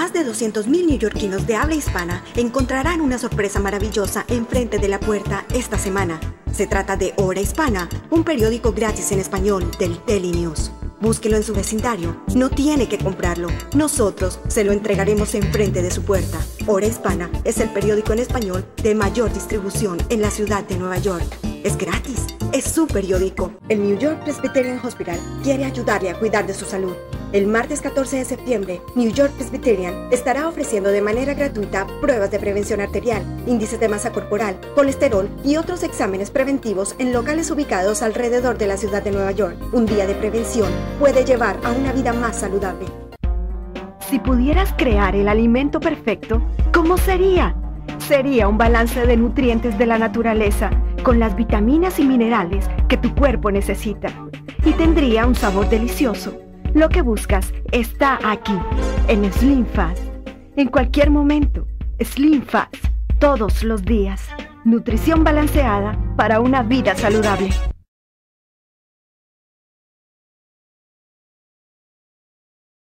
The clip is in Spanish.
Más de 200.000 neoyorquinos de habla hispana encontrarán una sorpresa maravillosa enfrente de la puerta esta semana. Se trata de Hora Hispana, un periódico gratis en español del Daily News. Búsquelo en su vecindario. No tiene que comprarlo. Nosotros se lo entregaremos enfrente de su puerta. Hora Hispana es el periódico en español de mayor distribución en la ciudad de Nueva York. Es gratis. Es su periódico. El New York Presbyterian Hospital quiere ayudarle a cuidar de su salud. El martes 14 de septiembre, New York Presbyterian estará ofreciendo de manera gratuita pruebas de prevención arterial, índices de masa corporal, colesterol y otros exámenes preventivos en locales ubicados alrededor de la ciudad de Nueva York. Un día de prevención puede llevar a una vida más saludable. Si pudieras crear el alimento perfecto, ¿cómo sería? Sería un balance de nutrientes de la naturaleza, con las vitaminas y minerales que tu cuerpo necesita. Y tendría un sabor delicioso. Lo que buscas está aquí, en Slim Fast. En cualquier momento, Slim Fast, todos los días. Nutrición balanceada para una vida saludable.